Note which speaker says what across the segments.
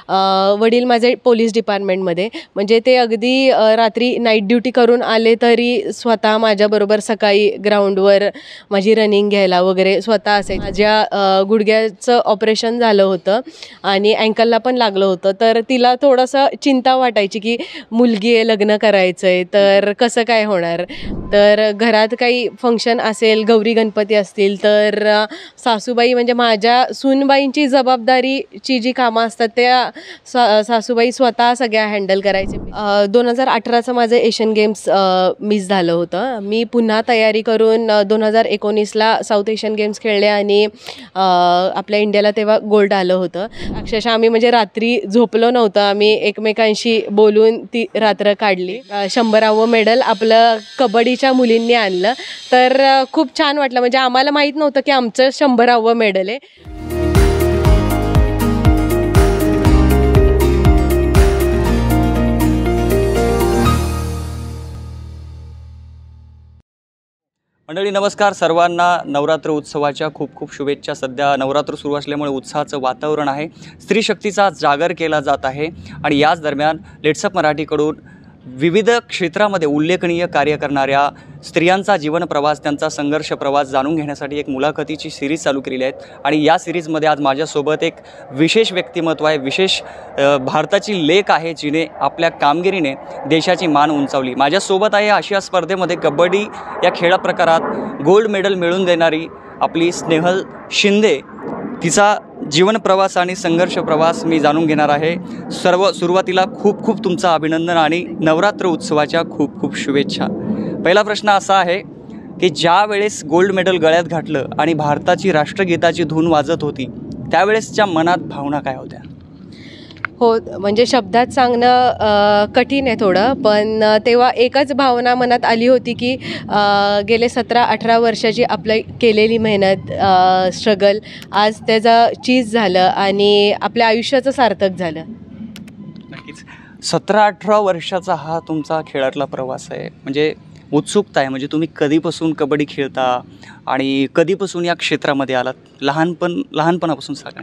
Speaker 1: वडील माझे पोलीस डिपार्टमेंटमध्ये, म्हणजे ते अगदी रात्री नाईट ड्युटी करून आले तरी स्वतः माझ्याबरोबर सकाळी ग्राउंडवर माझी रनिंग घ्यायला वगैरे स्वतः असे. माझ्या गुडघ्याचं ऑपरेशन झालं होतं आणि अँकलला पण लागलं होतं, तर तिला थोडंसं चिंता वाटायची की मुलगी आहे, लग्न करायचं आहे, तर कसं काय होणार. तर घरात काही फंक्शन असेल, गौरी गणपती असतील, तर सासूबाई म्हणजे माझ्या सूनबाईंची जबाबदारीची जी कामं असतात त्या सासूबाई स्वतः सगळ्या हँडल करायचे. 2018चं माझं एशियन गेम्स मिस झालं होतं. मी पुन्हा तयारी करून 2019ला साऊथ एशियन गेम्स खेळले आणि आपल्या इंडियाला तेव्हा गोल्ड आलं होतं. अक्षरशः आम्ही म्हणजे रात्री झोपलो नव्हतं, आम्ही एकमेकांशी बोलून ती रात्र काढली. 100वं मेडल आपलं कबड्डीच्या मुलींनी आणलं, तर खूप छान वाटलं. म्हणजे आम्हाला माहीत नव्हतं की आमचं 100वं मेडल आहे.
Speaker 2: मंडळी नमस्कार, सर्वांना नवरात्र उत्सवाच्या खूप खूप शुभेच्छा. सध्या नवरात्र सुरू असल्यामुळे उत्साहाचं वातावरण आहे, स्त्री शक्तीचा जागर केला जात आहे आणि याच दरम्यान लेट्स अप मराठीकडून विविध क्षेत्रामध्ये उल्लेखनीय कार्य करणाऱ्या स्त्रियांचा जीवन प्रवास, त्यांचा संघर्ष प्रवास जाणून घेण्यासाठी एक मुलाखतीची सिरीज चालू केलेली आहेत. आणि या सिरीजमध्ये आज माझ्यासोबत एक विशेष व्यक्तिमत्व आहे, विशेष भारताची लेक आहे, जिने आपल्या कामगिरीने देशाची मान उंचावली. माझ्यासोबत आहे आशिया स्पर्धेमध्ये कबड्डी या खेळा प्रकारात गोल्ड मेडल मिळवून देणारी आपली स्नेहल शिंदे. तिचा जीवन प्रवास आणि संघर्ष प्रवास मी जाणून घेणार आहे. सुरुवातीला खूप खूप तुमचं अभिनंदन आणि नवरात्र उत्सवाच्या खूप खूप शुभेच्छा. पहिला प्रश्न असा आहे की ज्या वेळेस गोल्ड मेडल गळ्यात घातलं आणि भारताची राष्ट्रगीताची धून वाजत होती, त्यावेळेसच्या मनात भावना काय होत्या?
Speaker 1: हो, म्हणजे शब्दात सांगणं कठीण आहे थोडं, पण तेव्हा एकच भावना मनात आली होती की गेले 17-18 वर्षाची आपलं केलेली मेहनत, स्ट्रगल आज त्याचं चीज झालं आणि आपल्या आयुष्याचं सार्थक झालं.
Speaker 2: नक्कीच. 17-18 वर्षाचा हा तुमचा खेळातला प्रवास आहे, म्हणजे उत्सुकता आहे, म्हणजे तुम्ही कधीपासून कबड्डी खेळता आणि कधीपासून या क्षेत्रामध्ये आलात? लहानपणापासून सांगा.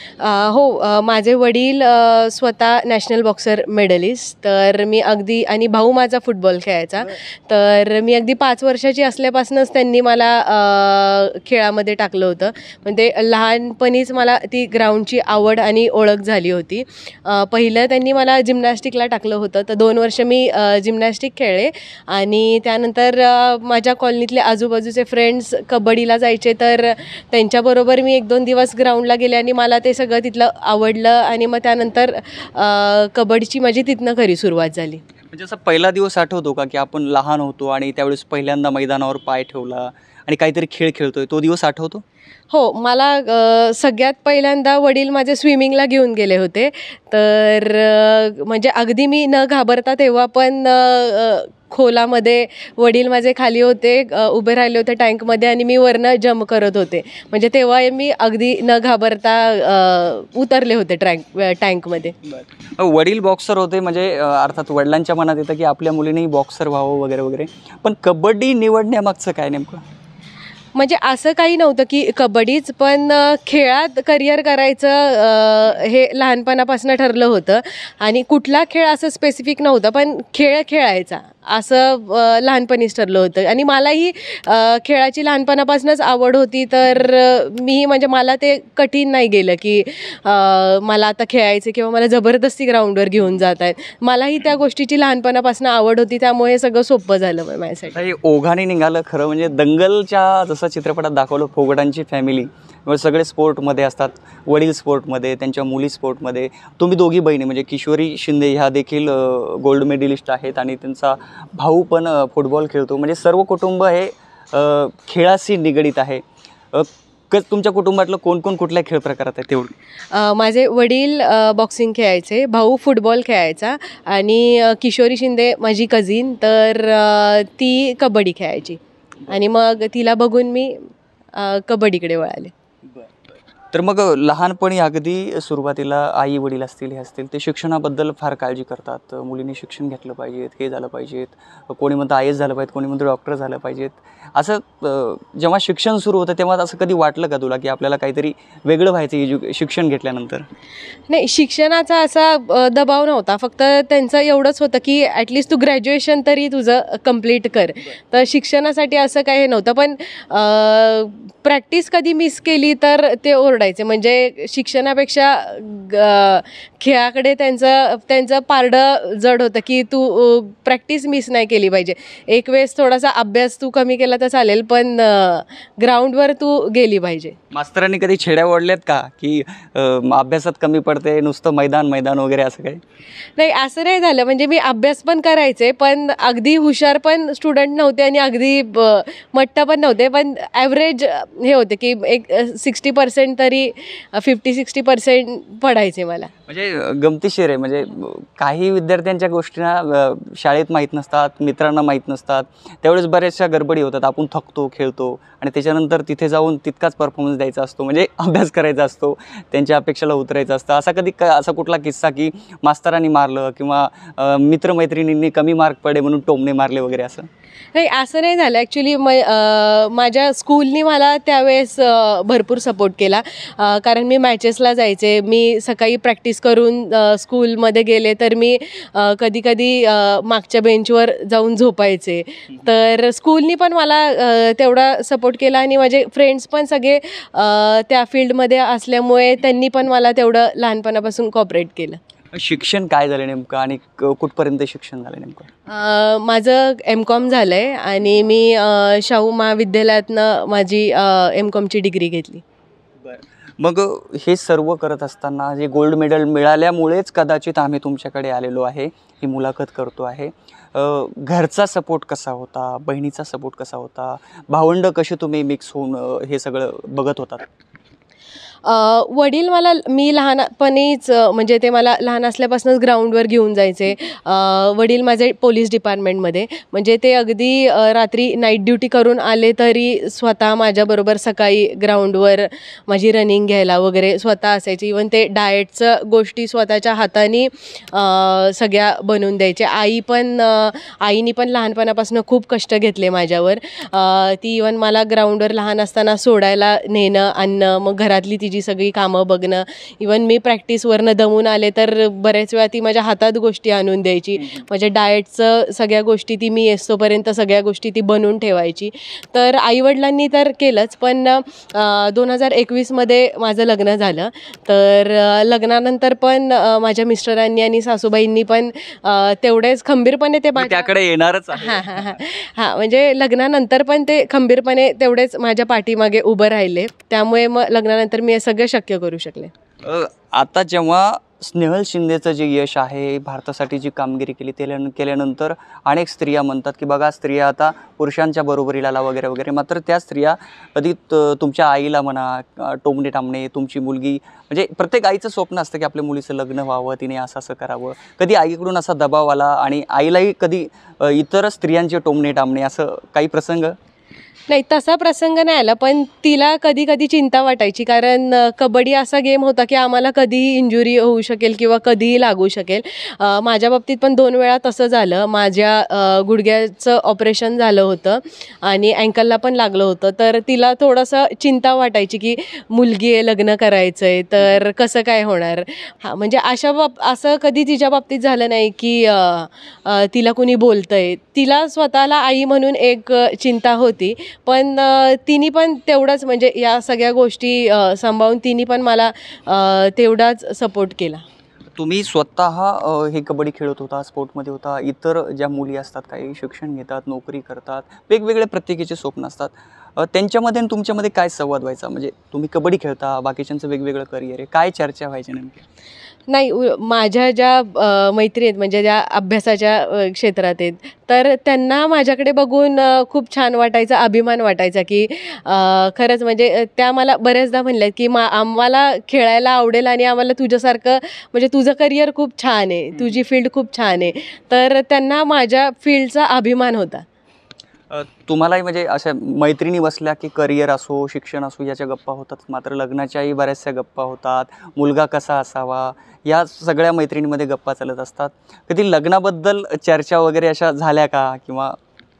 Speaker 1: हो, माझे वडील स्वतः नॅशनल बॉक्सर मेडलिस्ट, तर मी अगदी, आणि भाऊ माझा फुटबॉल खेळायचा, तर मी अगदी 5 वर्षाची असल्यापासूनच त्यांनी मला खेळामध्ये टाकलं होतं. म्हणजे लहानपणीच मला ती ग्राउंडची आवड आणि ओळख झाली होती. पहिलं त्यांनी मला जिम्नॅस्टिकला टाकलं होतं, तर 2 वर्ष मी जिम्नॅस्टिक खेळले आणि त्यानंतर माझ्या कॉलनीतले आजूबाजूचे फ्रेंड्स कबड्डीला जायचे, तर त्यांच्याबरोबर मी 1-2 दिवस ग्राउंडला गेले आणि मला ते सगळं तिथलं आवडलं आणि मग त्यानंतर कबड्डीची माझी तिथनं खरी सुरुवात झाली.
Speaker 2: म्हणजे असा पहिला दिवस आठवतो का की आपण लहान होतो आणि त्यावेळेस पहिल्यांदा मैदानावर पाय ठेवला आणि काहीतरी खेळ खेळतोय, तो दिवस आठवतो?
Speaker 1: हो, मला सगळ्यात पहिल्यांदा वडील माझे स्विमिंगला घेऊन गेले होते, तर म्हणजे अगदी मी न घाबरता, तेव्हा पण खोलामध्ये वडील माझे खाली होते, उभे राहिले होते टँकमध्ये आणि मी वरनं जम्प करत होते. म्हणजे तेव्हा मी अगदी न घाबरता उतरले होते टँकमध्ये.
Speaker 2: वडील बॉक्सर होते, म्हणजे अर्थात वडिलांच्या मनात येतं की आपल्या मुलीनेही बॉक्सर व्हावं वगैरे वगैरे, पण कबड्डी निवडण्यामागचं काय नेमकं?
Speaker 1: म्हणजे असं काही नव्हतं की कबड्डीच, पण खेळात करिअर करायचं हे लहानपणापासून ठरलं होतं आणि कुठला खेळ असं स्पेसिफिक नव्हतं, पण खेळ खेळायचा असं लहानपणीच ठरलं होतं. आणि मलाही खेळाची लहानपणापासूनच आवड होती, तर मीही, म्हणजे मला ते कठीण नाही गेलं की मला आता खेळायचं किंवा मला जबरदस्ती ग्राउंडवर घेऊन जात आहेत. मलाही त्या गोष्टीची लहानपणापासून आवड होती, त्यामुळे हे सगळं सोपं झालं माझ्यासाठी.
Speaker 2: ओघाने निघालं खरं म्हणजे. दंगलच्या जसं चित्रपटात दाखवलं, फोगटांची फॅमिली सगळे स्पोर्टमध्ये असतात, वडील स्पोर्टमध्ये, त्यांच्या मुली स्पोर्टमध्ये, तुम्ही दोघी बहिणी म्हणजे किशोरी शिंदे ह्या देखील गोल्ड मेडलिस्ट आहेत आणि त्यांचा भाऊ पण फुटबॉल खेळतो, म्हणजे सर्व कुटुंब हे खेळाशी निगडीत आहे. तुमच्या कुटुंबातलं कोण कोण कुठल्या खेळ प्रकारात आहे तेवढं?
Speaker 1: माझे वडील बॉक्सिंग खेळायचे, भाऊ फुटबॉल खेळायचा आणि किशोरी शिंदे माझी कझिन, तर ती कबड्डी खेळायची आणि मग तिला बघून मी कबड्डीकडे वळाले.
Speaker 2: तर मग लहानपणी अगदी सुरुवातीला आई वडील असतील हे असतील ते शिक्षणाबद्दल फार काळजी करतात. मुलींनी शिक्षण घेतलं पाहिजेत, हे झालं पाहिजेत, कोणी म्हणतं आय एस झालं पाहिजे, कोणी म्हणतं डॉक्टर झालं पाहिजेत. असं जेव्हा शिक्षण सुरू होतं तेव्हा असं कधी वाटलं का तुला की आपल्याला काहीतरी वेगळं व्हायचं शिक्षण घेतल्यानंतर?
Speaker 1: नाही, शिक्षणाचा असा दबाव नव्हता. फक्त त्यांचं एवढंच होतं की ॲटलिस्ट तू ग्रॅज्युएशन तरी तुझं कंप्लीट कर. तर शिक्षणासाठी असं काही नव्हतं. पण प्रॅक्टिस कधी मिस केली तर ते ओरडायचे. म्हणजे शिक्षणापेक्षा खेळाकडे त्यांचं पारडं जड होतं की तू प्रॅक्टिस मिस नाही केली पाहिजे. एक वेळेस थोडासा अभ्यास तू कमी केला तर चालेल, पण ग्राउंडवर तू गेली पाहिजे.
Speaker 2: मास्तरांनी कधी छेड्या ओढल्यात का की अभ्यासात कमी पडते, नुसतं मैदान वगैरे असं काही?
Speaker 1: नाही, असं नाही झालं. म्हणजे मी अभ्यास पण करायचे, पण अगदी हुशार पण स्टुडंट नव्हते आणि अगदी मट्ट पण नव्हते. पण ॲव्हरेज हे होते की एक 60% तरी 50-60% पडायचे मला.
Speaker 2: म्हणजे गमतीशीर आहे. म्हणजे काही विद्यार्थ्यांच्या गोष्टींना शाळेत माहीत नसतात, मित्रांना माहीत नसतात, त्यावेळेस बऱ्याचशा गडबडी होतात. आपण थकतो, खेळतो आणि त्याच्यानंतर तिथे जाऊन तितकाच परफॉर्मन्स द्यायचा असतो, म्हणजे अभ्यास करायचा असतो, त्यांच्या अपेक्षेला उतरायचं असतं. असा कधी असा कुठला किस्सा की मास्तरांनी मारलं किंवा मित्रमैत्रिणींनी कमी मार्क पडे म्हणून टोमणे मारले वगैरे असं?
Speaker 1: नाही, असं नाही झालं. ॲक्च्युली माझ्या स्कूलनी मला त्यावेळेस भरपूर सपोर्ट केला. कारण मी मॅचेसला जायचे. मी सकाळी प्रॅक्टिस करून स्कूलमध्ये गेले तर मी कधी मागच्या बेंचवर जाऊन झोपायचे. तर स्कूलनी पण मला तेवढा सपोर्ट केला आणि माझे फ्रेंड्स पण सगळे त्या फील्डमध्ये असल्यामुळे त्यांनी पण मला तेवढं लहानपणापासून कॉपरेट केलं.
Speaker 2: शिक्षण काय झालं नेमकं आणि कुठपर्यंत शिक्षण झालं नेमकं?
Speaker 1: माझं MCOM झालं आहे आणि मी शाहू महाविद्यालयातनं माझी MCOMची डिग्री घेतली.
Speaker 2: मग हे सर्व करत असताना जे गोल्ड मेडल मिळाल्यामुळेच कदाचित आम्ही तुमच्याकडे आलेलो आहे, ही मुलाखत करतो आहे. घरचा सपोर्ट कसा होता, बहिणीचा सपोर्ट कसा होता, भावंड कसे तुम्ही मिक्स होऊन हे सगळं बघत होतात?
Speaker 1: वडील मी लहानपणीच म्हणजे ते मला लहान असल्यापासूनच ग्राउंडवर घेऊन जायचे. वडील माझे पोलीस डिपार्टमेंटमध्ये, म्हणजे ते अगदी रात्री नाईट ड्युटी करून आले तरी स्वतः माझ्याबरोबर सकाळी ग्राउंडवर माझी रनिंग घ्यायला वगैरे स्वतः असायची. इवन ते डाएटचं गोष्टी स्वतःच्या हाताने सगळ्या बनवून द्यायचे. आईनी पण लहानपणापासून खूप कष्ट घेतले माझ्यावर. ती इवन मला ग्राउंडवर लहान असताना सोडायला नेणं, आणणं, मग घरातली तिची सगळी कामं बघणं. इवन मी प्रॅक्टिसवरनं दमून आले तर बऱ्याच वेळा ती माझ्या हातात गोष्टी आणून द्यायची. माझ्या डाएटचं सगळ्या गोष्टी ती मी येस्तोपर्यंत सगळ्या गोष्टी ती बनवून ठेवायची. तर आईवडिलांनी तर केलंच, पण 2021मध्ये माझं लग्न झालं. तर लग्नानंतर पण माझ्या मिस्टरांनी आणि सासूबाईंनी पण तेवढेच खंबीरपणे ते
Speaker 2: त्याकडे येणारच.
Speaker 1: हां, म्हणजे लग्नानंतर पण ते खंबीरपणे तेवढेच माझ्या पाठीमागे उभं राहिले. त्यामुळे मग लग्नानंतर मी हे सगळं शक्य करू शकले.
Speaker 2: आता जेव्हा स्नेहल शिंदेचं जे यश आहे, भारतासाठी जी कामगिरी केल्यानंतर अनेक स्त्रिया म्हणतात की बघा, स्त्रिया आता पुरुषांच्या बरोबरीला आला वगैरे वगैरे. मात्र त्या स्त्रिया कधी तुमच्या आईला म्हणा टोमणे टामणे, तुमची मुलगी, म्हणजे प्रत्येक आईचं स्वप्न असतं की आपल्या मुलीचं लग्न व्हावं, तिने असं करावं. कधी आईकडून असा दबाव आला आणि आईलाही कधी इतर स्त्रियांचे टोमणे टामणे असं काही प्रसंग?
Speaker 1: नाही, तसा प्रसंग नाही आला, पण तिला कधी चिंता वाटायची. कारण कबड्डी असा गेम होता की आम्हाला कधीही इंजुरी होऊ शकेल किंवा कधीही लागू शकेल. माझ्या बाबतीत पण 2 वेळा तसं झालं. माझ्या गुडघ्याचं ऑपरेशन झालं होतं आणि अँकलला पण लागलं होतं. तर तिला थोडंसं चिंता वाटायची की मुलगी आहे, लग्न करायचं आहे, तर कसं काय होणार. म्हणजे असं कधी तिच्या बाबतीत झालं नाही की तिला कुणी बोलतंय. तिला स्वतःला आई म्हणून एक चिंता होती, पण तिने पण तेवढंच, म्हणजे या सगळ्या गोष्टी सांभाळून तिने पण मला तेवढाच सपोर्ट केला.
Speaker 2: तुम्ही स्वतः हे कबड्डी खेळत होता, स्पोर्टमध्ये होता. इतर ज्या मुली असतात, काही शिक्षण घेतात, नोकरी करतात, वेगवेगळे प्रत्येकीचे स्वप्न असतात. त्यांच्यामध्ये आणि तुमच्यामध्ये काय संवाद व्हायचा? म्हणजे तुम्ही कबड्डी खेळता, बाकीच्यांचं वेगवेगळं करिअर आहे, काय चर्चा व्हायची नेमकी?
Speaker 1: नाही, माझ्या ज्या मैत्री आहेत, म्हणजे ज्या अभ्यासाच्या क्षेत्रात आहेत, तर त्यांना माझ्याकडे बघून खूप छान वाटायचं, अभिमान वाटायचा की खरंच, म्हणजे त्या मला बऱ्याचदा म्हणल्यात की आम्हाला खेळायला आवडेल आणि आम्हाला तुझ्यासारखं, म्हणजे तुझं करिअर खूप छान आहे, तुझी फील्ड खूप छान आहे. तर त्यांना माझ्या फील्डचा अभिमान होता.
Speaker 2: तुम्हालाही म्हणजे अशा मैत्रिणी बसल्या की करिअर असो शिक्षण असो याच्या गप्पा होतात, मात्र लग्नाच्याही बऱ्याचशा गप्पा होतात, मुलगा कसा असावा या सगळ्या मैत्रिणीमध्ये गप्पा चालत असतात. कधी लग्नाबद्दल चर्चा वगैरे अशा झाल्या का? किंवा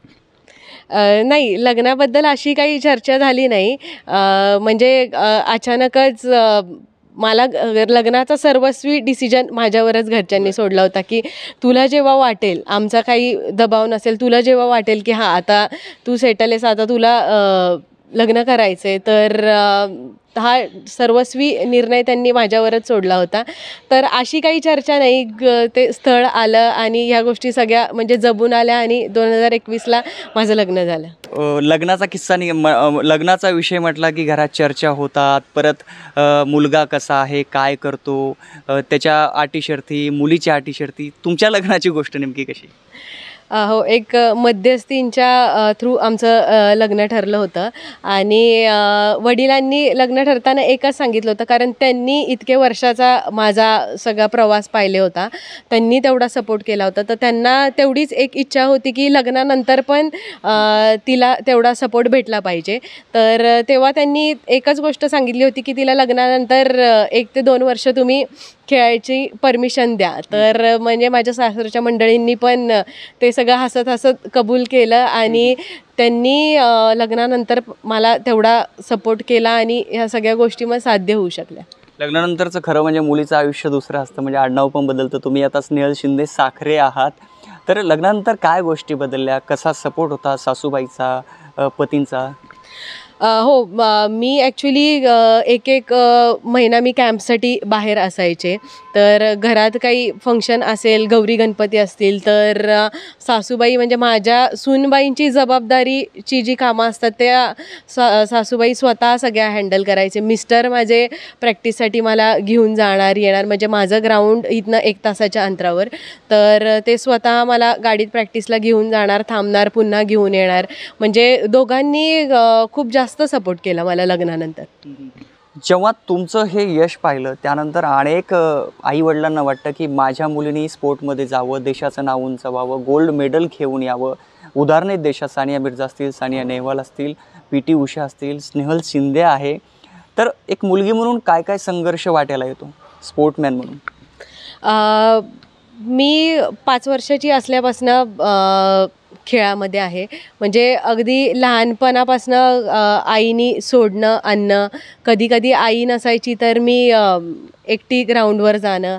Speaker 1: नाही, लग्नाबद्दल अशी काही चर्चा झाली नाही. म्हणजे अचानकच मला लग्नाचा सर्वस्वी डिसिजन माझ्यावरच घरच्यांनी सोडला होता, की तुला जेव्हा वाटेल, आमचा काही दबाव नसेल, तुला जेव्हा वाटेल की हां आता तू सेटल आहेस, आता तुला लग्न करायचं आहे, तर हा सर्वस्वी निर्णय त्यांनी माझ्यावरच सोडला होता. तर अशी काही चर्चा नाही. ते स्थळ आलं आणि ह्या गोष्टी सगळ्या म्हणजे जमून आल्या आणि 2021ला माझं लग्न झालं.
Speaker 2: लग्नाचा किस्सा लग्नाचा विषय म्हटला की घरात चर्चा होतात. परत मुलगा कसा आहे, काय करतो, त्याच्या अटी शर्ती, मुलीच्या अटी शर्ती. तुमच्या लग्नाची गोष्ट नेमकी कशी?
Speaker 1: हो, एक मध्यस्थींच्या थ्रू आमचं लग्न ठरलं होतं आणि वडिलांनी लग्न ठरताना एकच सांगितलं होतं, कारण त्यांनी इतके वर्षाचा माझा सगळा प्रवास पाहिले होता, त्यांनी तेवढा सपोर्ट केला होता. तर त्यांना तेवढीच एक इच्छा होती की लग्नानंतर पण तिला तेवढा सपोर्ट भेटला पाहिजे. तर तेव्हा त्यांनी एकच गोष्ट सांगितली होती की तिला लग्नानंतर 1 ते 2 वर्ष तुम्ही खेळायची परमिशन द्या. तर म्हणजे माझ्या सासरच्या मंडळींनी पण ते सगळं हसत हसत कबूल केलं आणि त्यांनी लग्नानंतर मला तेवढा सपोर्ट केला आणि ह्या सगळ्या गोष्टी मग साध्य होऊ शकल्या.
Speaker 2: लग्नानंतरचं खरं म्हणजे मुलीचं आयुष्य दुसरं असतं, म्हणजे आडनाव पण बदलतं. तुम्ही आता स्नेहल शिंदे साखरे आहात. तर लग्नानंतर काय गोष्टी बदलल्या, कसा सपोर्ट होता सासूबाईचा, पतींचा?
Speaker 1: हो, मी ॲक्च्युली एक महिना मी कॅम्पसाठी बाहेर असायचे. तर घरात काही फंक्शन असेल, गौरी गणपती असतील, तर सासूबाई म्हणजे माझ्या सूनबाईंची जबाबदारीची जी कामं असतात त्या सासूबाई स्वतः सगळ्या हँडल करायचे. मिस्टर माझे प्रॅक्टिससाठी मला घेऊन जाणार येणार, म्हणजे माझं ग्राउंड इथनं 1 तासाच्या अंतरावर. तर ते स्वतः मला गाडीत प्रॅक्टिसला घेऊन जाणार, थांबणार, पुन्हा घेऊन येणार. म्हणजे दोघांनी खूप जास्त सपोर्ट केला मला लग्नानंतर.
Speaker 2: जेव्हा तुमचं हे यश पाहिलं त्यानंतर अनेक आईवडिलांना वाटतं की माझ्या मुलीने स्पोर्टमध्ये जावं, देशाचं नाव उंचावावं, गोल्ड मेडल घेऊन यावं. उदाहरण आहेत देशात, सानिया मिर्झा असतील, सानिया नेहवाल असतील, PT उषा असतील, स्नेहल शिंदे आहे. तर एक मुलगी म्हणून काय काय संघर्ष वाटायला येतो स्पोर्टमॅन म्हणून?
Speaker 1: मी 5 वर्षाची असल्यापासनं खेळामध्ये आहे. म्हणजे अगदी लहानपणापासनं आईनी सोडणं, आणणं, कधी-कधी आई नसायची तर मी एकटी ग्राउंडवर जाणं.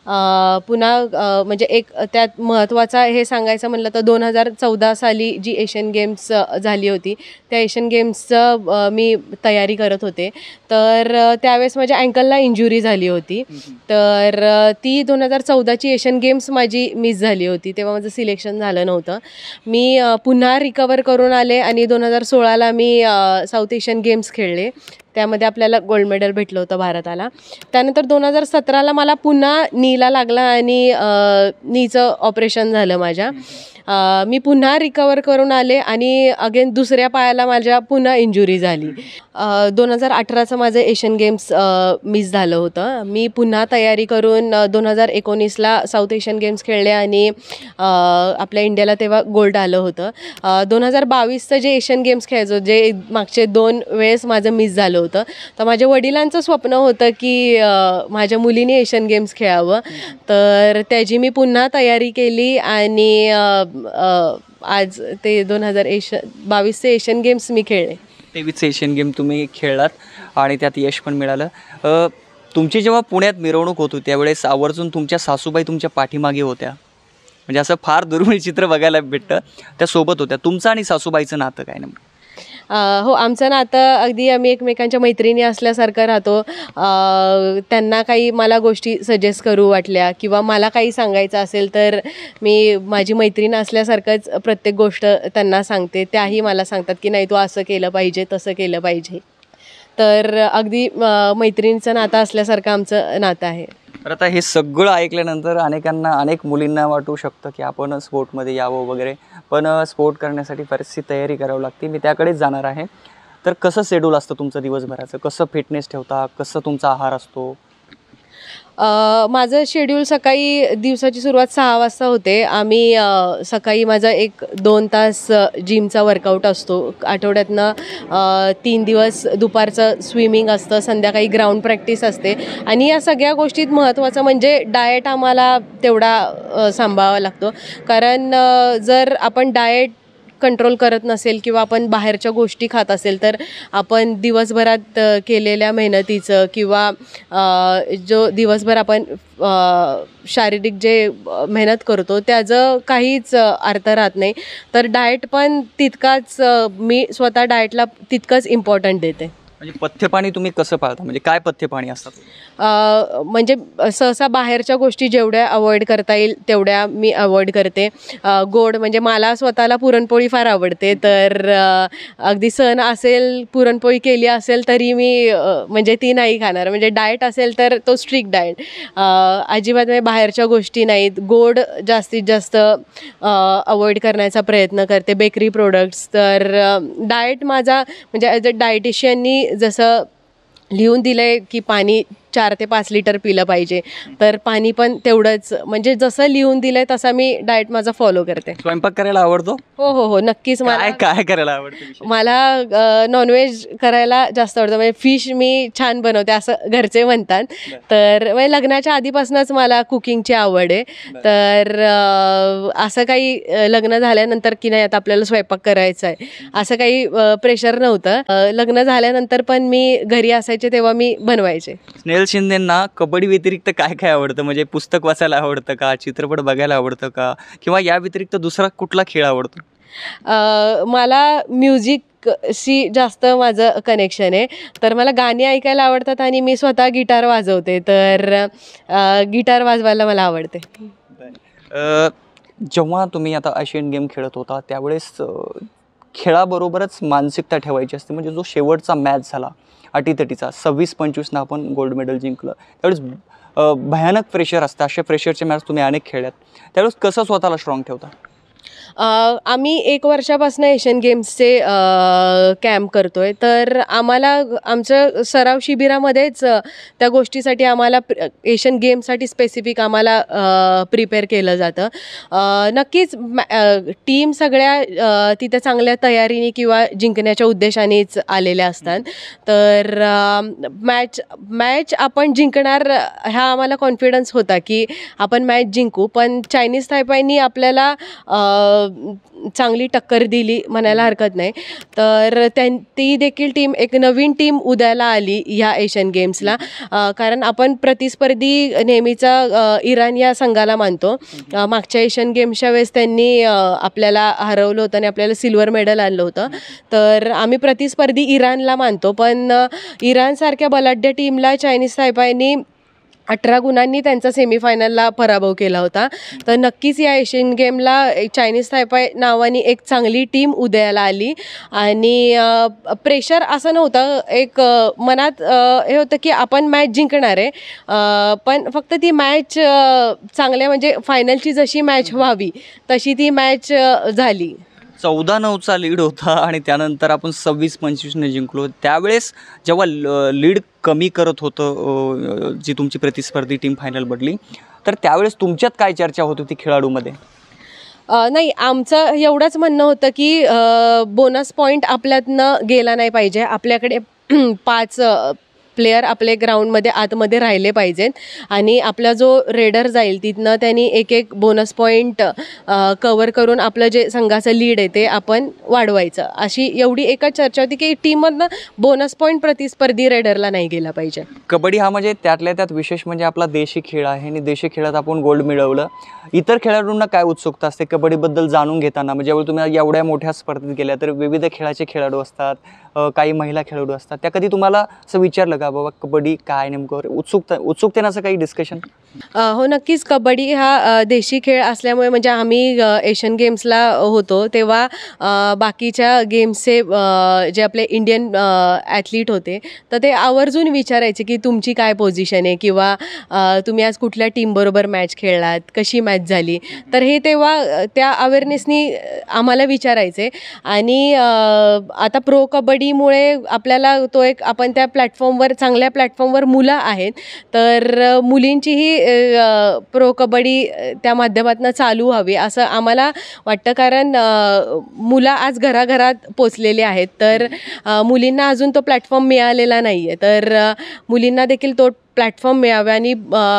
Speaker 1: पुन्हा म्हणजे एक त्यात महत्त्वाचा हे सांगायचं म्हणलं तर 2014 साली जी एशियन गेम्स झाली होती, त्या एशियन गेम्सचं मी तयारी करत होते. तर त्यावेळेस माझ्या अँकलला इंजुरी झाली होती. तर ती 2014ची एशियन गेम्स माझी मिस झाली होती. तेव्हा माझं सिलेक्शन झालं नव्हतं. मी पुन्हा रिकवर करून आले आणि 2016ला मी साऊथ एशियन गेम्स खेळले. त्यामध्ये आपल्याला गोल्ड मेडल भेटलं होतं भारताला. त्यानंतर 2017ला मला पुन्हा नीला लागला आणि नीचं ऑपरेशन झालं माझ्या. मी पुन्हा रिकवर करून आले आणि अगेन दुसऱ्या पायाला माझ्या पुन्हा इंजुरी झाली. 2018चं माझं एशियन गेम्स मिस झालं होतं. मी पुन्हा तयारी करून 2019ला साऊथ एशियन गेम्स खेळले आणि आपल्या इंडियाला तेव्हा गोल्ड आलं होतं. 2022चं जे एशियन गेम्स खेळायचं जे मागचे 2 वेळेस माझं मिस झालं होतं. तर माझ्या वडिलांचं स्वप्न होतं की माझ्या मुलीने एशियन गेम्स खेळावं. तर त्याची मी पुन्हा तयारी केली आणि आज ते 2022चे एशियन गेम्स मी खेळले.
Speaker 2: 23 एशियन गेम तुम्ही खेळलात आणि त्यात यश पण मिळालं. तुमची जेव्हा पुण्यात मिरवणूक होती त्यावेळेस आवर्जून तुमच्या सासूबाई तुमच्या पाठीमागे होत्या, म्हणजे असं फार दुर्मिळ चित्र बघायला भेटतं. त्या सोबत होत्या. तुमचं आणि सासूबाईचं नातं काय नेमकं?
Speaker 1: हो, आमचं नातं अगदी आम्ही एकमेकांच्या मैत्रिणी असल्यासारखं राहतो. त्यांना काही मला गोष्टी सजेस्ट करू वाटल्या किंवा मला काही सांगायचं असेल तर मी माझी मैत्रीण असल्यासारखंच प्रत्येक गोष्ट त्यांना सांगते. त्याही मला सांगतात की नाही तू असं केलं पाहिजे, तसं केलं पाहिजे. तर अगदी मैत्रिणीचं नातं असल्यासारखं आमचं नातं आहे.
Speaker 2: तर आता हे सगळं ऐकल्यानंतर अनेक मुलींना वाटू शकतं की आपण स्पोर्टमध्ये यावं वगैरे, पण स्पोर्ट करण्यासाठी बरीचशी तयारी करावी लागते. मी त्याकडेच जाणार आहे. तर कसं शेड्यूल असतं तुमचं दिवसभराचं, कसं फिटनेस ठेवता, कसं तुमचा आहार असतो?
Speaker 1: माझं शेड्यूल सकाळी दिवसाची सुरुवात 6 वाजता होते. आम्ही सकाळी माझा 1-2 तास जिमचा वर्कआउट असतो. आठवड्यातनं 3 दिवस दुपारचं स्विमिंग असतं, संध्याकाळी ग्राउंड प्रॅक्टिस असते. आणि या सगळ्या गोष्टीत महत्त्वाचं म्हणजे डाएट आम्हाला तेवढा सांभाळावा लागतो. कारण जर आपण डाएट कंट्रोल करत नसेल किंवा आपण बाहेरच्या गोष्टी खात असेल तर आपण दिवसभरात केलेल्या मेहनतीचं किंवा जो दिवसभर आपण शारीरिक जे मेहनत करतो त्याचं काहीच अर्थ राहत नाही. तर डाएट पण तितकाच मी स्वतः डाएटला तितकंच इम्पॉर्टंट देते.
Speaker 2: म्हणजे पथ्यपाणी तुम्ही कसं पाळता, म्हणजे काय पथ्यपाणी असतात?
Speaker 1: म्हणजे सहसा बाहेरच्या गोष्टी जेवढ्या अवॉइड करता येईल तेवढ्या मी अवॉइड करते. गोड म्हणजे मला स्वतःला पुरणपोळी फार आवडते. तर अगदी सण असेल, पुरणपोळी केली असेल तरी मी म्हणजे ती नाही खाणार. म्हणजे डाएट असेल तर तो स्ट्रिक्ट डाएट. अजिबात म्हणजे बाहेरच्या गोष्टी नाहीत. गोड जास्तीत जास्त अवॉइड करण्याचा प्रयत्न करते. Bakery products. तर डाएट माझा म्हणजे ॲज अ डायटिशियननी जसं लिहून दिलं आहे की पाणी 4 ते 5 लिटर पिलं पाहिजे, तर पाणी पण तेवढंच म्हणजे जसं लिहून दिलं आहे तसा मी डाएट माझा फॉलो करते.
Speaker 2: स्वयंपाक करायला आवडतो?
Speaker 1: हो, नक्कीच.
Speaker 2: काय करायला आवडतं?
Speaker 1: मला नॉनव्हेज करायला जास्त आवडतं. म्हणजे फिश मी छान बनवते असं घरचे म्हणतात. तर म्हणजे लग्नाच्या आधीपासूनच मला कुकिंगची आवड आहे. तर असं काही लग्न झाल्यानंतर की नाही आता आपल्याला स्वयंपाक करायचा आहे असं काही प्रेशर नव्हतं. लग्न झाल्यानंतर पण मी घरी असायचे तेव्हा मी बनवायचे.
Speaker 2: स्नेहल शिंदेंना कबड्डी व्यतिरिक्त काय काय आवडतं? म्हणजे पुस्तक वाचायला आवडतं का, चित्रपट बघायला आवडतं का, किंवा या व्यतिरिक्त दुसरा कुठला खेळ आवडतो?
Speaker 1: मला म्युझिकशी जास्त माझं कनेक्शन आहे. तर मला गाणी ऐकायला आवडतात आणि मी स्वतः गिटार वाजवते. तर गिटार वाजवायला मला आवडते.
Speaker 2: जेव्हा तुम्ही आता एशियन गेम खेळत होता त्यावेळेस खेळाबरोबरच मानसिकता ठेवायची असते. म्हणजे जो शेवटचा मॅच झाला अटीतटीचा 26-25 आपण गोल्ड मेडल जिंकलं, त्यावेळेस भयानक प्रेशर असतं. अशा प्रेशरचे मॅच तुम्ही अनेक खेळल्यात, त्यावेळेस कसं स्वतःला स्ट्रॉंग ठेवता?
Speaker 1: आम्ही 1 वर्षापासून एशियन गेम्सचे कॅम्प करतो आहे. तर आम्हाला आमच्या सराव शिबिरामध्येच त्या गोष्टीसाठी आम्हाला एशियन गेमसाठी स्पेसिफिक आम्हाला प्रिपेअर केलं जातं. नक्कीच टीम सगळ्या तिथे चांगल्या तयारीने किंवा जिंकण्याच्या उद्देशानेच आलेल्या असतात. तर मॅच आपण जिंकणार हा आम्हाला कॉन्फिडन्स होता की आपण मॅच जिंकू. पण चायनीज तायपाईनी आपल्याला चांगली टक्कर दिली म्हणायला हरकत नाही. तर ती देखील टीम एक नवीन टीम उदयाला आली ह्या एशियन गेम्सला. कारण आपण प्रतिस्पर्धी नेहमीचा इराण या संघाला मानतो. मागच्या एशियन गेम्सच्या वेळेस त्यांनी आपल्याला हरवलं होतं आणि आपल्याला सिल्वर मेडल आणलं होतं. तर आम्ही प्रतिस्पर्धी इराणला मानतो. पण इराणसारख्या बलाढ्य टीमला चायनीज तायपाईनी 18 गुणांनी त्यांचा सेमीफायनलला पराभव केला होता. तर नक्कीच या एशियन गेमला चायनीज तायपाय नावानी एक चांगली टीम उदयाला आली. आणि प्रेशर असं नव्हतं. एक मनात हे होतं की आपण मॅच जिंकणार आहे. पण फक्त ती मॅच चांगल्या म्हणजे फायनलची जशी मॅच व्हावी तशी ती मॅच झाली.
Speaker 2: 14-9चा लीड होता आणि त्यानंतर आपण 26-25ने जिंकलो. त्यावेळेस जेव्हा लीड कमी करत होतं जी तुमची प्रतिस्पर्धी टीम फायनल बदली, तर त्यावेळेस तुमच्यात काय चर्चा होत होती खेळाडूमध्ये?
Speaker 1: नाही, आमचं एवढंच म्हणणं होतं की बोनस पॉईंट आपल्यातनं गेला नाही पाहिजे. आपल्याकडे 5 प्लेयर आपले ग्राउंडमध्ये आतमध्ये राहिले पाहिजेत आणि आपला जो रेडर जाईल तिथनं त्यांनी एक बोनस पॉईंट कवर करून आपलं जे संघाचं लीड आहे ते आपण वाढवायचं. अशी एवढी एकच चर्चा होती की टीममधनं बोनस पॉईंट प्रतिस्पर्धी रेडरला नाही गेला पाहिजे.
Speaker 2: कबड्डी हा म्हणजे त्यातल्या त्यात विशेष म्हणजे आपला देशी खेळ आहे आणि देशी खेळात आपण गोल्ड मिळवलं. इतर खेळाडूंना काय उत्सुकता असते कबड्डीबद्दल जाणून घेताना? म्हणजे ज्यावेळी तुम्ही एवढ्या मोठ्या स्पर्धेत गेल्या तर विविध खेळाचे खेळाडू असतात, काही महिला खेळाडू असतात. त्या कधी तुम्हाला असं विचारलं का बाबा कबड्डी काय नेमकं? उत्सुकतेनं असं काही डिस्कशन?
Speaker 1: हो, नक्कीच. कबड्डी हा देशी खेळ असल्यामुळे म्हणजे आम्ही एशियन गेम्सला होतो तेव्हा बाकीच्या गेम्सचे जे आपले इंडियन ॲथलीट होते तर ते आवर्जून विचारायचे की तुमची काय पोझिशन आहे किंवा तुम्ही आज कुठल्या टीमबरोबर मॅच खेळलात, कशी मॅच झाली. तर हे तेव्हा त्या अवेअरनेसनी आम्हाला विचारायचे. आणि आता प्रो कबड्डीमुळे आपल्याला तो एक आपण त्या प्लॅटफॉर्मवर प्लॅटफॉर्मवर चांगल्या प्लॅटफॉर्मवर मुलं आहेत, तर मुलींचीही प्रो कबड्डी त्या माध्यमातून चालू व्हावी असं आम्हाला वाटतं. कारण मुलं आज घराघरात पोचलेली आहेत, तर मुलींना अजून तो प्लॅटफॉर्म मिळालेला नाही आहे. तर मुलींना देखील तो प्लॅटफॉर्म मिळावा आणि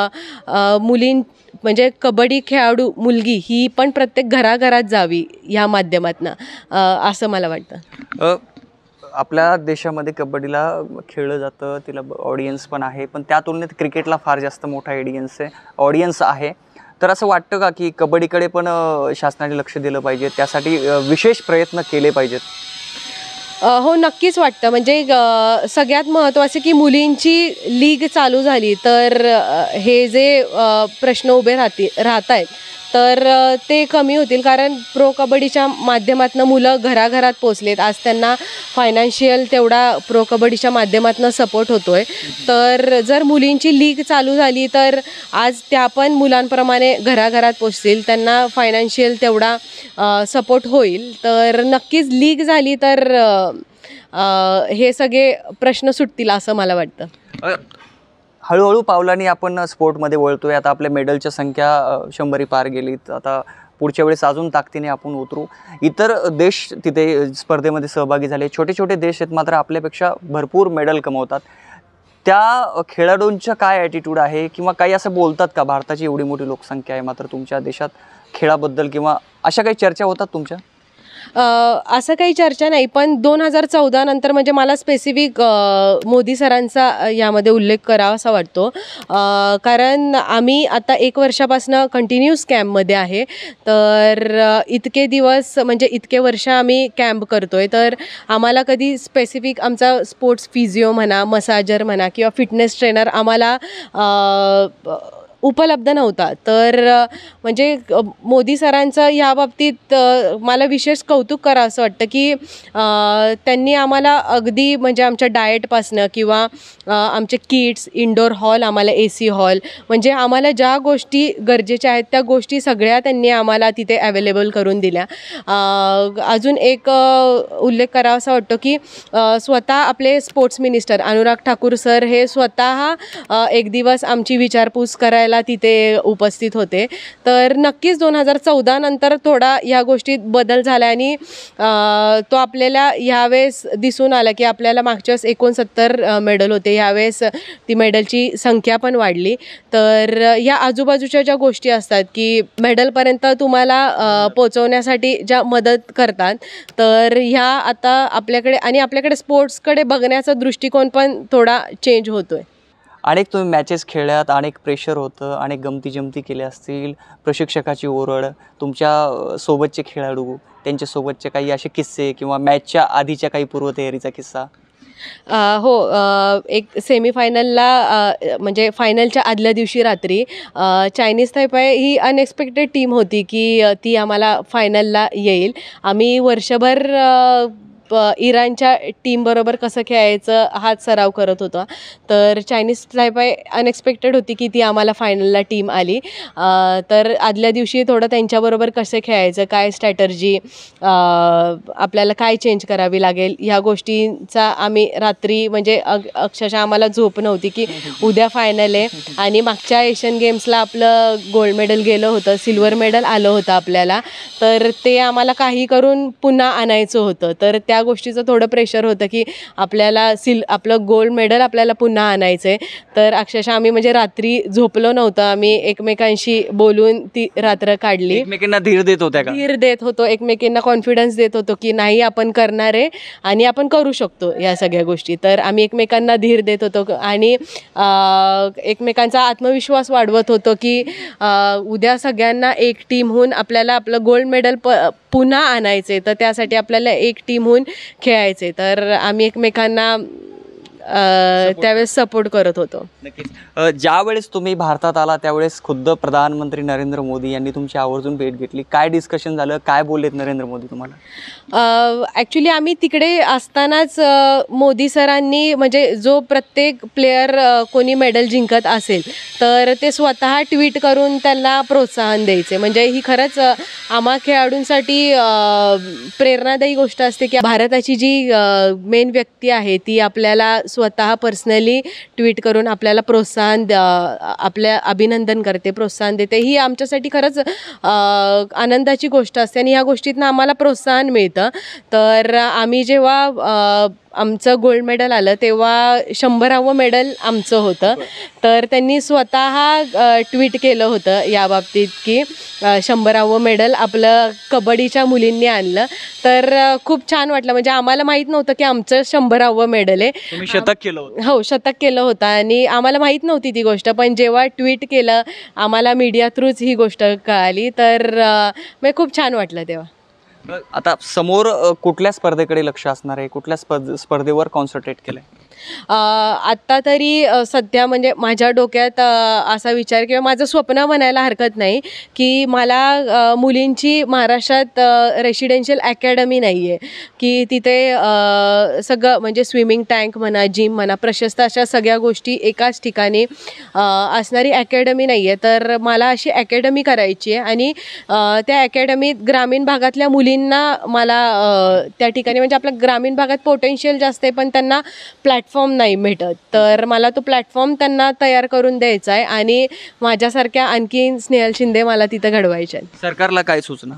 Speaker 1: म्हणजे कबड्डी खेळाडू मुलगी ही पण प्रत्येक घराघरात जावी या माध्यमातून असं मला वाटतं.
Speaker 2: आपल्या देशामध्ये कबड्डीला खेळलं जातं, तिला ऑडियन्स पण आहे, पण त्या तुलनेत क्रिकेटला फार जास्त मोठा ऑडियन्स आहे. तर असं वाटतं का की कबड्डीकडे पण शासनाने लक्ष दिलं पाहिजे, त्यासाठी विशेष प्रयत्न केले पाहिजेत?
Speaker 1: हो, नक्कीच वाटतं. म्हणजे सगळ्यात महत्त्वाचं की मुलींची लीग चालू झाली तर हे जे प्रश्न उभे राहत आहेत तर ते कमी होतील. कारण प्रो कबड्डीच्या माध्यमातून मुलं घराघरात पोचलेत. आज त्यांना फायनान्शियल तेवढा प्रो कबड्डीच्या माध्यमातून सपोर्ट होतो आहे. तर जर मुलींची लीग चालू झाली तर आज त्या पण मुलांप्रमाणे घराघरात पोचतील, त्यांना फायनान्शियल तेवढा सपोर्ट होईल. तर नक्कीच लीग झाली तर हे सगळे प्रश्न सुटतील असं मला वाटतं.
Speaker 2: हळूहळू पावलांनी आपण स्पोर्टमध्ये वळतोय. आता आपल्या मेडलच्या संख्या 100 पार गेलीत. आता पुढच्या वेळेस अजून ताकदीने आपण उतरू. इतर देश तिथे स्पर्धेमध्ये सहभागी झाले, छोटे छोटे देश आहेत, मात्र आपल्यापेक्षा भरपूर मेडल कमवतात. त्या खेळाडूंचा काय ॲटिट्यूड आहे, किंवा काही असं बोलतात का, भारताची एवढी मोठी लोकसंख्या आहे मात्र तुमच्या देशात खेळाबद्दल किंवा अशा काही चर्चा होतात तुमच्या?
Speaker 1: असं काही चर्चा नाही, पण 2014 नंतर म्हणजे मला स्पेसिफिक मोदी सरांचा यामध्ये उल्लेख करावासा वाटतो. कारण आम्ही आता 1 वर्षापासून कंटिन्यूस कॅम्पमध्ये आहे. तर इतके दिवस म्हणजे इतके वर्ष आम्ही कॅम्प करतो आहे. तर आम्हाला कधी स्पेसिफिक आमचा स्पोर्ट्स फिजिओ म्हणा, मसाजर म्हणा किंवा फिटनेस ट्रेनर आम्हाला उपलब्ध नव्हता. तर म्हणजे मोदी सरांचं ह्या बाबतीत मला विशेष कौतुक करावं असं वाटतं की त्यांनी आम्हाला अगदी म्हणजे आमच्या डाएटपासनं किंवा आमचे किट्स, इंडोर हॉल, आम्हाला AC हॉल, म्हणजे आम्हाला ज्या गोष्टी गरजेच्या आहेत त्या गोष्टी सगळ्या त्यांनी आम्हाला तिथे अवेलेबल करून दिल्या. अजून एक उल्लेख करावासा वाटतो की स्वतः आपले sports minister Anurag Thakur sir हे स्वतः एक दिवस आमची विचारपूस करायला तिथे उपस्थित होते. तर नक्कीच 2014 नंतर थोडा या गोष्टीत बदल झाला आणि तो आपल्याला ह्यावेळेस दिसून आला की आपल्याला मागच्या वेळेस 69 मेडल होते, ह्यावेळेस ती मेडलची संख्या पण वाढली. तर या आजूबाजूच्या ज्या गोष्टी असतात की मेडलपर्यंत तुम्हाला पोचवण्यासाठी ज्या मदत करतात, तर ह्या आता आपल्याकडे स्पोर्ट्सकडे बघण्याचा दृष्टिकोन पण थोडा चेंज होतोय.
Speaker 2: अनेक तुम्ही मॅचेस खेळल्यात, अनेक प्रेशर होतं, अनेक गमती केल्या असतील, प्रशिक्षकाची ओरड, तुमच्या सोबतचे खेळाडू त्यांच्यासोबतचे काही असे किस्से किंवा मॅचच्या आधीच्या काही पूर्वतयारीचा किस्सा?
Speaker 1: हो, एक सेमीफायनलला म्हणजे फायनलच्या आदल्या दिवशी रात्री चायनीज तायपाय ही अनएक्सपेक्टेड टीम होती की ती आम्हाला फायनलला येईल. आम्ही वर्षभर इराणच्या टीमबरोबर कसं खेळायचं हाच सराव करत होतो. तर चायनीज तायपाय अनएक्सपेक्टेड होती की ती आम्हाला फायनलला टीम आली. तर आदल्या दिवशी थोडं त्यांच्याबरोबर कसं खेळायचं, काय स्ट्रॅटर्जी, आपल्याला काय चेंज करावी लागेल, ह्या गोष्टींचा आम्ही रात्री म्हणजे अक्षरशः आम्हाला झोप नव्हती की उद्या फायनल आहे. आणि मागच्या एशियन गेम्सला आपलं गोल्ड मेडल गेलं होतं, सिल्वर मेडल आलं होतं आपल्याला, तर ते आम्हाला काही करून पुन्हा आणायचं होतं. तर त्या गोष्टीचं थोडं प्रेशर होतं की आपल्याला आपलं गोल्ड मेडल आपल्याला पुन्हा आणायचं आहे. तर अक्षरशः आम्ही म्हणजे रात्री झोपलो नव्हतं. आम्ही एकमेकांशी बोलून ती रात्र काढली.
Speaker 2: एकमेकांना धीर देत होत्या का?
Speaker 1: धीर देत होतो, एकमेकांना कॉन्फिडन्स देत होतो की नाही आपण करणार आहे आणि आपण करू शकतो या सगळ्या गोष्टी. तर आम्ही एकमेकांना धीर देत होतो आणि एकमेकांचा आत्मविश्वास वाढवत होतो की उद्या सगळ्यांना एक टीम होऊन आपल्याला आपलं गोल्ड मेडल पुन्हा आणायचे, तर त्यासाठी आपल्याला एक टीम होऊन खेळायचे. तर आम्ही एकमेकांना त्यावेळेस सपोर्ट करत होतो.
Speaker 2: नक्कीच. ज्यावेळेस तुम्ही भारतात आला त्यावेळेस खुद्द प्रधानमंत्री नरेंद्र मोदी यांनी तुमची आवर्जून भेट घेतली. काय डिस्कशन झालं, काय बोललेत नरेंद्र मोदी तुम्हाला?
Speaker 1: ॲक्च्युली आम्ही तिकडे असतानाच मोदी सरांनी म्हणजे जो प्रत्येक प्लेयर कोणी मेडल जिंकत असेल तर ते स्वतः ट्विट करून त्यांना प्रोत्साहन द्यायचे. म्हणजे ही खरंच आम्हा खेळाडूंसाठी प्रेरणादायी गोष्ट असते की भारताची जी मेन व्यक्ती आहे ती आपल्याला स्वतः पर्सनली ट्विट करून आपल्याला प्रोत्साहन आपल्या अभिनंदन करते, प्रोत्साहन देते. ही आमच्यासाठी खरंच आनंदाची गोष्ट असते आणि ह्या गोष्टीतनं आम्हाला प्रोत्साहन मिळतं. तर आम्ही जेव्हा आमचं गोल्ड मेडल आलं तेव्हा 100वं मेडल आमचं होतं. तर त्यांनी स्वतः ट्विट केलं होतं या बाबतीत की 100वं मेडल आपलं कबड्डीच्या मुलींनी आणलं. तर खूप छान वाटलं. म्हणजे आम्हाला माहीत नव्हतं की आमचं 100वं मेडल आहे.
Speaker 2: तुम्ही शतक केलं होतं.
Speaker 1: हो, शतक केलं होतं आणि आम्हाला माहीत नव्हती ती गोष्ट. पण जेव्हा ट्विट केलं आम्हाला मीडिया थ्रूच ही गोष्ट कळाली. तर म्हणजे खूप छान वाटलं तेव्हा.
Speaker 2: आता समोर कुठल्या स्पर्धेकडे लक्ष असणार आहे, कुठल्या स्पर्धेवर कॉन्सन्ट्रेट केलं आहे?
Speaker 1: आत्ता तरी सध्या माझ्या डोक्यात असा विचार किंवा माझं स्वप्न म्हणायला हरकत नाही की मला मुलींची महाराष्ट्रात रेसिडेन्शियल अकॅडमी नाही आहे की तिथे सगळं स्विमिंग टँक म्हणा, जिम म्हणा, प्रशस्त अशा सगळ्या गोष्टी एकाच ठिकाणी असणारी अकॅडमी नाही आहे. तर मला अशी अकॅडमी करायची आहे आणि त्या अकॅडमीत ग्रामीण भागातल्या मुलींना मला त्या ठिकाणी आपल्या ग्रामीण भागात पोटेन्शियल जास्त आहे पण त्यांना प्लॅटफॉर्म नाही भेटत. तर मला तो प्लॅटफॉर्म त्यांना तयार करून द्यायचा आहे आणि माझ्यासारख्या आणखीन स्नेहल शिंदे मला तिथं घडवायच्या आहेत.
Speaker 2: सरकारला काय सूचना?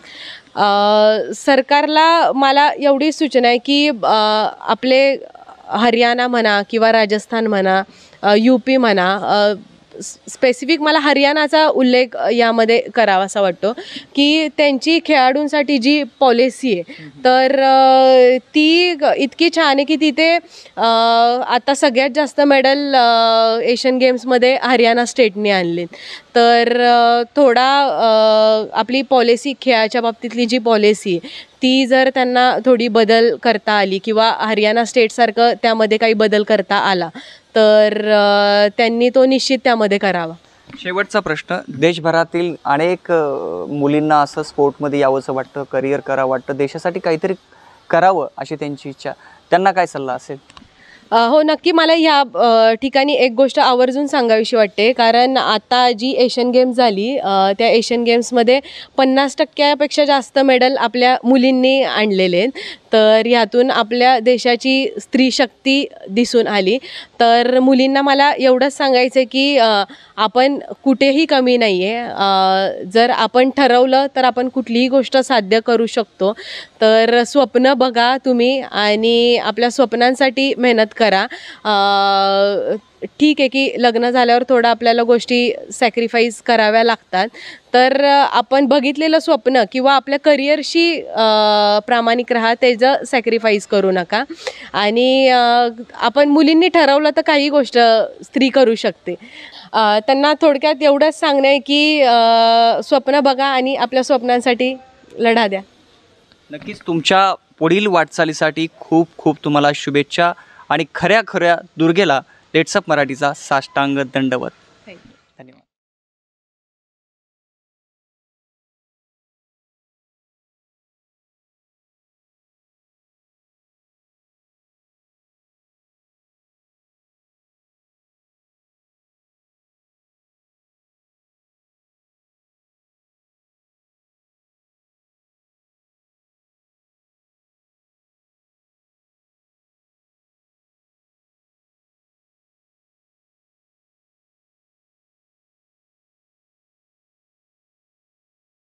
Speaker 1: सरकारला मला एवढी सूचना आहे की आपले हरियाणा म्हणा किंवा राजस्थान म्हणा, UP म्हणा, स्पेसिफिक मला हरियाणाचा उल्लेख यामध्ये करावासा वाटतो की त्यांची खेळाडूंसाठी जी पॉलिसी आहे तर ती इतकी छान आहे की तिथे आता सगळ्यात जास्त मेडल एशियन गेम्समध्ये हरियाणा स्टेटने आणले. तर थोडा आपली पॉलिसी, खेळाच्या बाबतीतली जी पॉलिसी ती जर त्यांना थोडी बदल करता आली किंवा हरियाणा स्टेटसारखं त्यामध्ये काही बदल करता आला तर त्यांनी तो निश्चित त्यामध्ये करावा.
Speaker 2: शेवटचा प्रश्न, देशभरातील अनेक मुलींना असं स्पोर्टमध्ये यावंसं वाटतं, करिअर करावं वाटतं, देशासाठी काहीतरी करावं अशी त्यांची इच्छा, त्यांना काय सल्ला असेल?
Speaker 1: हो, नक्की मला ह्या ठिकाणी एक गोष्ट आवर्जून सांगावीशी वाटते. कारण आता जी एशियन गेम्स झाली त्या एशियन गेम्समध्ये 50%पेक्षा जास्त मेडल आपल्या मुलींनी आणलेले आहेत. तर ह्यातून आपल्या देशाची स्त्री शक्ती दिसून आली. तर मुलींना मला एवढंच सांगायचं आहे की आपण कुठेही कमी नाही आहे. जर आपण ठरवलं तर आपण कुठलीही गोष्ट साध्य करू शकतो. तर स्वप्न बघा तुम्ही आणि आपल्या स्वप्नांसाठी मेहनत करा. ठीक आहे की लग्न झाल्यावर थोडं आपल्याला गोष्टी सॅक्रिफाईस कराव्या लागतात. तर आपण बघितलेलं स्वप्न किंवा आपल्या करिअरशी प्रामाणिक राहा, त्याचं सॅक्रिफाईस करू नका. आणि आपण मुलींनी ठरवलं तर काही गोष्ट स्त्री करू शकते. त्यांना थोडक्यात एवढंच सांगणं आहे की स्वप्न बघा आणि आपल्या स्वप्नांसाठी लढा द्या.
Speaker 2: नक्कीच तुमच्या पुढील वाटचालीसाठी खूप खूप तुम्हाला शुभेच्छा आणि खऱ्या दुर्गेला लेट्सअप मराठीचा साष्टांग दंडवत.